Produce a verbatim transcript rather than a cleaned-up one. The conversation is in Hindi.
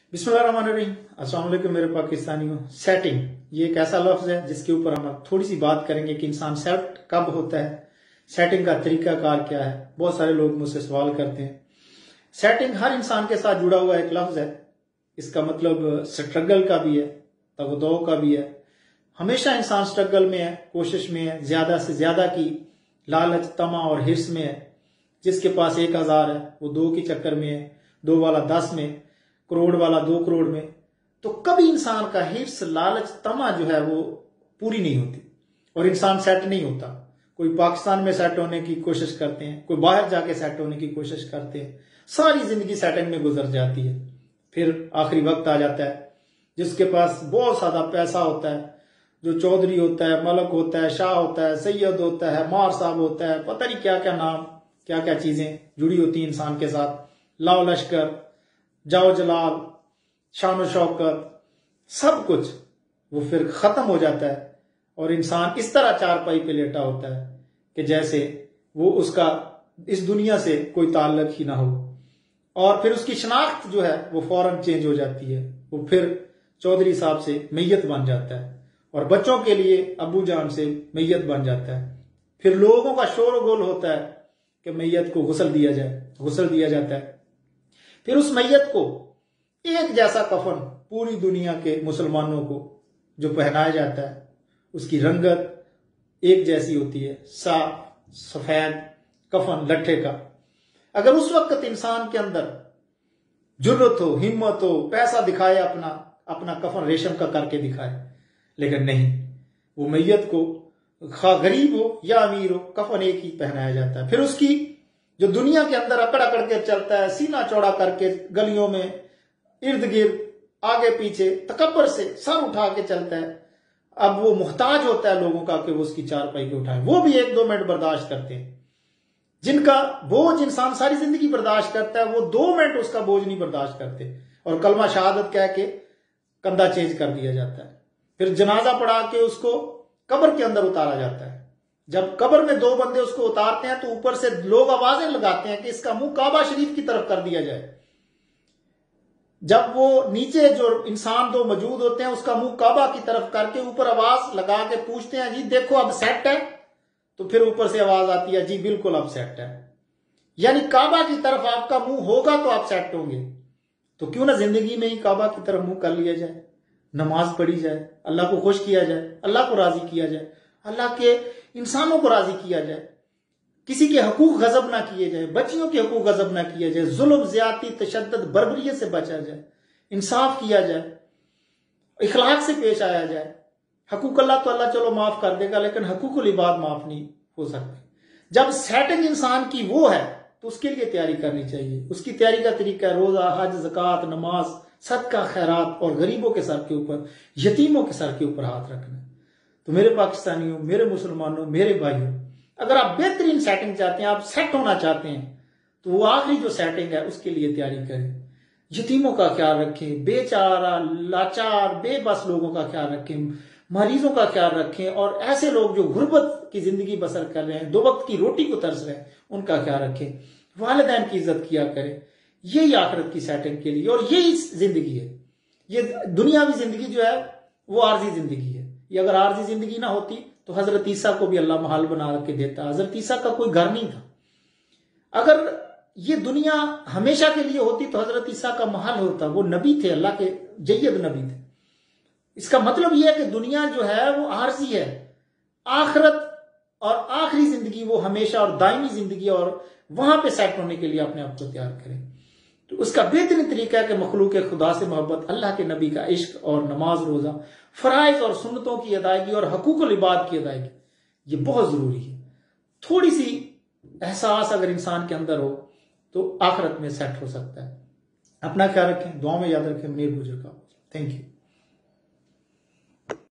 बिस्मिल्लाहिर्रहमानिर्रहीम। अस्सलाम वालेकुम मेरे पाकिस्तानियों। सेटिंग ये एक ऐसा लफ्ज है जिसके ऊपर हम थोड़ी सी बात करेंगे कि इंसान सेट कब होता है, सेटिंग का तरीकाकार क्या है। बहुत सारे लोग मुझसे सवाल करते हैं। सेटिंग हर इंसान के साथ जुड़ा हुआ एक लफ्ज है। इसका मतलब स्ट्रगल का भी है, तगदो का भी है। हमेशा इंसान स्ट्रगल में है, कोशिश में है, ज्यादा से ज्यादा की लालच, तमा और हिर्स में है। जिसके पास एक हजार है वो दो के चक्कर में है, दो वाला दस में, करोड़ वाला दो करोड़ में। तो कभी इंसान का हिर्स, लालच, तमा जो है वो पूरी नहीं होती और इंसान सेट नहीं होता। कोई पाकिस्तान में सेट होने की कोशिश करते हैं, कोई बाहर जाके सेट होने की कोशिश करते हैं, सारी जिंदगी सेटिंग में गुजर जाती है। फिर आखिरी वक्त आ जाता है, जिसके पास बहुत ज्यादा पैसा होता है, जो चौधरी होता है, मलक होता है, शाह होता है, सैयद होता है, मार साहब होता है, पता नहीं क्या क्या नाम, क्या क्या चीजें जुड़ी होती हैं इंसान के साथ, लाओ लश्कर, जाओ जलाल, शान शौकत, सब कुछ वो फिर खत्म हो जाता है और इंसान इस तरह चारपाई पे लेटा होता है कि जैसे वो उसका इस दुनिया से कोई ताल्लुक ही ना हो। और फिर उसकी शनाख्त जो है वो फौरन चेंज हो जाती है। वो फिर चौधरी साहब से मैयत बन जाता है और बच्चों के लिए अबू जान से मैयत बन जाता है। फिर लोगों का शोर गोल होता है कि मैयत को गुस्ल दिया जाए, गुस्ल दिया जाता है। फिर उस मैयत को एक जैसा कफन पूरी दुनिया के मुसलमानों को जो पहनाया जाता है, उसकी रंगत एक जैसी होती है, साफ सफेद कफन लट्ठे का। अगर उस वक्त इंसान के अंदर जुर्रत हो, हिम्मत हो, पैसा दिखाए, अपना अपना कफन रेशम का करके दिखाए, लेकिन नहीं, वो मैयत को खा गरीब हो या अमीर हो, कफन एक ही पहनाया जाता है। फिर उसकी जो दुनिया के अंदर अकड़ अकड़ के चलता है, सीना चौड़ा करके गलियों में इर्द गिर्द आगे पीछे तकब्बर से सर उठा के चलता है। अब वो मुहताज होता है लोगों का कि वो उसकी चारपाई के उठाए। वो भी एक दो मिनट बर्दाश्त करते हैं। जिनका बोझ इंसान सारी जिंदगी बर्दाश्त करता है, वो दो मिनट उसका बोझ नहीं बर्दाश्त करते और कलमा शहादत कह के कंधा चेंज कर दिया जाता है। फिर जनाजा पढ़ा के उसको कब्र के अंदर उतारा जाता है। जब कब्र में दो बंदे उसको उतारते हैं तो ऊपर से लोग आवाजें लगाते हैं कि इसका मुंह काबा शरीफ की तरफ कर दिया जाए। जब वो नीचे जो इंसान दो मौजूद होते हैं उसका मुंह काबा की तरफ करके ऊपर आवाज लगा के पूछते हैं, जी देखो अब सेट है, तो फिर ऊपर से आवाज आती है, जी बिल्कुल अब सेट है। यानी काबा की तरफ आपका मुंह होगा तो आप सेट होंगे। तो क्यों ना जिंदगी में ही काबा की तरफ मुंह कर लिया जाए, नमाज पढ़ी जाए, अल्लाह को खुश किया जाए, अल्लाह को राजी किया जाए, अल्लाह के इंसानों को राजी किया जाए, किसी के हकूक गजब ना किए जाए, बच्चियों के हकूक गजब ना किया जाए, जुल्म, ज्यादती, तशद्दुद, बर्बरियत से बचा जाए, इंसाफ किया जाए, इखलाक से पेश आया जाए। हकूक अल्लाह तो अल्लाह चलो माफ कर देगा, लेकिन हकूकुल इबाद माफ नहीं हो सकते। जब सेटिंग इंसान की वो है तो उसके लिए तैयारी करनी चाहिए। उसकी तैयारी का तरीका है रोजा, हज, ज़कात, नमाज, सदका, खैरात और गरीबों के सर के ऊपर, यतीमों के सर के ऊपर हाथ रखना। तो मेरे पाकिस्तानियों, मेरे मुसलमानों, मेरे भाइयों, अगर आप बेहतरीन सेटिंग चाहते हैं, आप सेट होना चाहते हैं, तो वो आखिरी जो सेटिंग है उसके लिए तैयारी करें। यतीमों का ख्याल रखें, बेचारा, लाचार, बेबस लोगों का ख्याल रखें, मरीजों का ख्याल रखें, और ऐसे लोग जो गुर्बत की जिंदगी बसर कर रहे हैं, दो वक्त की रोटी को तरस रहे हैं, उनका ख्याल रखें। वालिदैन की इज्जत किया करें। यही आखिरत की सेटिंग के लिए, और यही जिंदगी है। ये दुनियावी जिंदगी जो है वो आर्जी जिंदगी है। ये अगर आर्जी जिंदगी ना होती तो हजरत ईसा को भी अल्लाह महल बना के देता। हजरत ईसा का कोई घर नहीं था। अगर ये दुनिया हमेशा के लिए होती तो हजरत ईसा का महल होता। वो नबी थे, अल्लाह के जय्यद नबी थे। इसका मतलब यह है कि दुनिया जो है वो आर्जी है। आखिरत और आखिरी जिंदगी वो हमेशा और दायमी जिंदगी, और वहां पे सेट होने के लिए अपने आप को तैयार करें। तो उसका बेहतरीन तरीका है कि मखलूक खुदा से मोहब्बत, अल्लाह के नबी का इश्क और नमाज, रोजा, फराइज और सुन्नतों की अदायगी और हकूकुल इबाद की अदायगी, ये बहुत जरूरी है। थोड़ी सी एहसास अगर इंसान के अंदर हो तो आखिरत में सेट हो सकता है। अपना ख्याल रखें, दुआ में याद रखें। मेरे बुजुर्ग का थैंक यू।